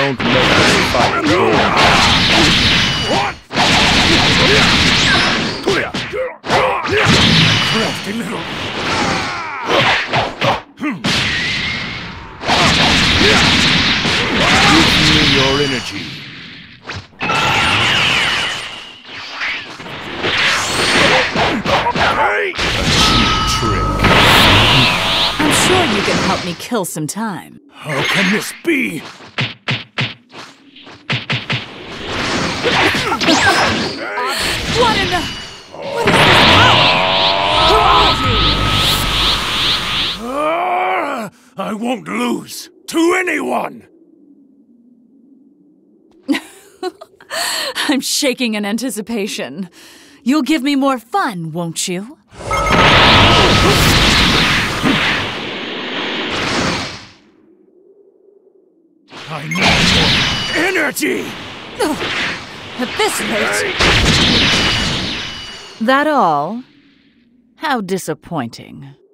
Don't make us fight again. Crafty little... Give me your energy. Trick. I'm sure you can help me kill some time. How can this be? What in the... What is this power? Who are you? I won't lose to anyone! I'm shaking in anticipation. You'll give me more fun, won't you? I need more energy! At this rate... That all? How disappointing.